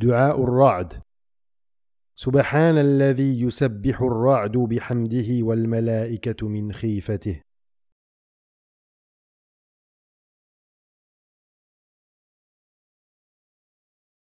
دعاء الرعد. سبحان الذي يسبح الرعد بحمده والملائكة من خيفته.